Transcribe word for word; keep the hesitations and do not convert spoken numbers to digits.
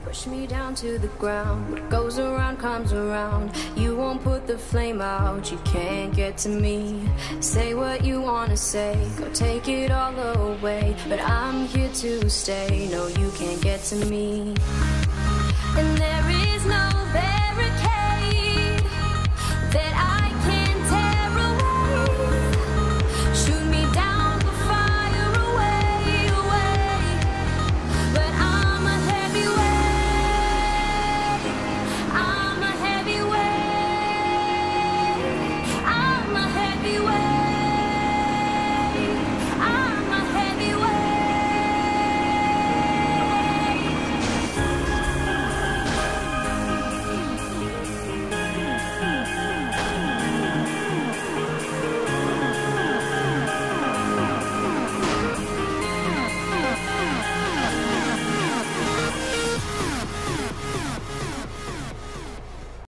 Push me down to the ground. What goes around comes around. You won't put the flame out. You can't get to me. Say what you wanna say. Go take it all away. But I'm here to stay. No, you can't get to me. And there is